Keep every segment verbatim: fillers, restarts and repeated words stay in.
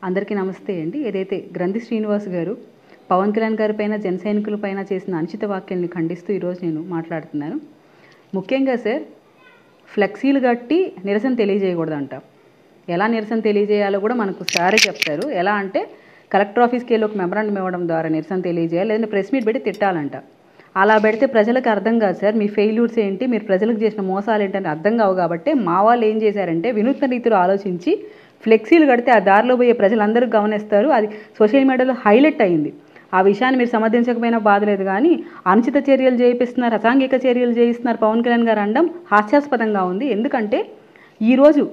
అందరికీ నమస్తే అండి. ఏదైతే గ్రంథి శ్రీనివాస్ గారు పవన్ కళ్యాణ్ గారి పైన జన సైనికుల పైన చేసిన అనుచిత వ్యాఖ్యల్ని ఖండిస్తూ ఈరోజు నేను మాట్లాడుతున్నాను. ముఖ్యంగా సార్ ఫ్లెక్సీలు కట్టి నిరసన తెలియజేయకూడదంట. ఎలా నిరసన తెలియజేయాలో కూడా మనకు సారే చెప్తారు. ఎలా అంటే కలెక్టర్ ఆఫీస్కి వెళ్ళి ఒక మెమరాండం ఇవ్వడం ద్వారా నిరసన తెలియజేయాలి, లేదంటే ప్రెస్ మీట్ పెట్టి తిట్టాలంట. అలా పెడితే ప్రజలకు అర్థం కాదు సార్, మీ ఫెయిల్యూర్స్ ఏంటి, మీరు ప్రజలకు చేసిన మోసాలు ఏంటని అర్థం కావు. కాబట్టి మా వాళ్ళు ఏం చేశారంటే వినూత్న రీతిలో ఆలోచించి ఫ్లెక్సీలు కడితే ఆ దారిలో పోయే ప్రజలందరూ గమనిస్తారు, అది సోషల్ మీడియాలో హైలైట్ అయింది. ఆ విషయాన్ని మీరు సమర్థించకపోయినా బాధలేదు, కానీ అనుచిత చర్యలు చేయిస్తున్నారు, అసాంఘిక చర్యలు చేయిస్తున్నారు పవన్ కళ్యాణ్ గారు అనడం హాస్యాస్పదంగా ఉంది. ఎందుకంటే ఈరోజు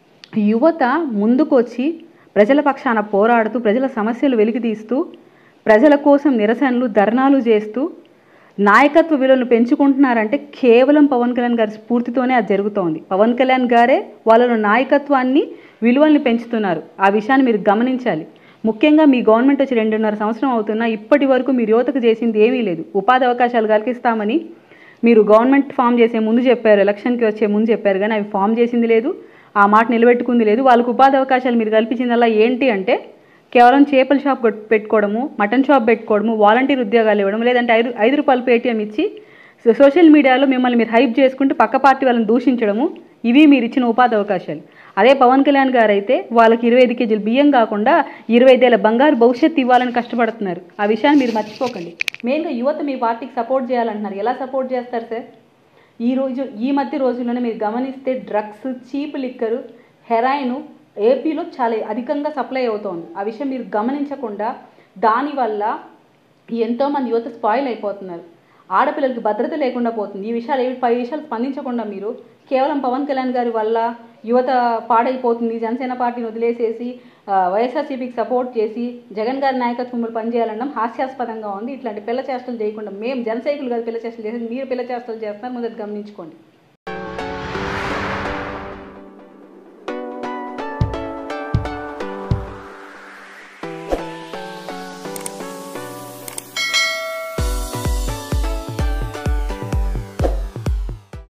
యువత ముందుకు వచ్చి ప్రజల పక్షాన పోరాడుతూ ప్రజల సమస్యలు వెలికితీస్తూ ప్రజల కోసం నిరసనలు ధర్నాలు చేస్తూ నాయకత్వ విలువలను పెంచుకుంటున్నారంటే కేవలం పవన్ కళ్యాణ్ గారి స్ఫూర్తితోనే అది జరుగుతోంది. పవన్ కళ్యాణ్ గారే వాళ్ళ నాయకత్వాన్ని విలువల్ని పెంచుతున్నారు. ఆ విషయాన్ని మీరు గమనించాలి. ముఖ్యంగా మీ గవర్నమెంట్ వచ్చి రెండున్నర సంవత్సరం అవుతున్నా ఇప్పటి వరకు మీరు యువతకు చేసింది ఏమీ లేదు. ఉపాధి అవకాశాలు కల్పిస్తామని మీరు గవర్నమెంట్ ఫామ్ చేసే ముందు చెప్పారు, ఎలక్షన్కి వచ్చే ముందు చెప్పారు, కానీ అవి ఫామ్ చేసింది లేదు, ఆ మాట నిలబెట్టుకుంది లేదు. వాళ్ళకు ఉపాధి అవకాశాలు మీరు కల్పించిందల్లా ఏంటి అంటే కేవలం చేపల షాప్ పెట్టుకోవడము, మటన్ షాప్ పెట్టుకోవడము, వాలంటీర్ ఉద్యోగాలు ఇవ్వడం, లేదంటే ఐదు ఐదు రూపాయలు పేటీఎం ఇచ్చి సోషల్ మీడియాలో మిమ్మల్ని మీరు హైప్ చేసుకుంటూ పక్క పార్టీ వాళ్ళని దూషించడము, ఇవి మీరు ఇచ్చిన ఉపాధి అవకాశాలు. అదే పవన్ కళ్యాణ్ గారు అయితే వాళ్ళకి ఇరవై ఐదు కేజీలు బియ్యం కాకుండా ఇరవై ఐదేళ్ల బంగారు భవిష్యత్తు ఇవ్వాలని కష్టపడుతున్నారు. ఆ విషయాన్ని మీరు మర్చిపోకండి. మెయిన్గా యువత మీ పార్టీకి సపోర్ట్ చేయాలంటున్నారు. ఎలా సపోర్ట్ చేస్తారు సార్? ఈ రోజు ఈ మధ్య రోజుల్లోనే మీరు గమనిస్తే డ్రగ్స్, చీప్ లిక్కరు, హెరాయిన్ ఏపీలో చాలా అధికంగా సప్లై అవుతోంది. ఆ విషయం మీరు గమనించకుండా దానివల్ల ఎంతోమంది యువత స్పాయిల్ అయిపోతున్నారు. ఆడపిల్లలకి భద్రత లేకుండా పోతుంది. ఈ విషయాలు ఏవి పై విషయాలు స్పందించకుండా మీరు కేవలం పవన్ కళ్యాణ్ గారి వల్ల యువత పాడైపోతుంది, జనసేన పార్టీని వదిలేసేసి వైఎస్ఆర్సీపీకి సపోర్ట్ చేసి జగన్ గారి నాయకత్వంలో పనిచేయాలనడం హాస్యాస్పదంగా ఉంది. ఇట్లాంటి పిల్ల చేష్టలు చేయకుండా మేము జన సైకులు గారు పిల్ల చేష్టలు చేసి మీరు పిల్ల చేష్టలు చేస్తున్నారు, ముందు గమనించుకోండి.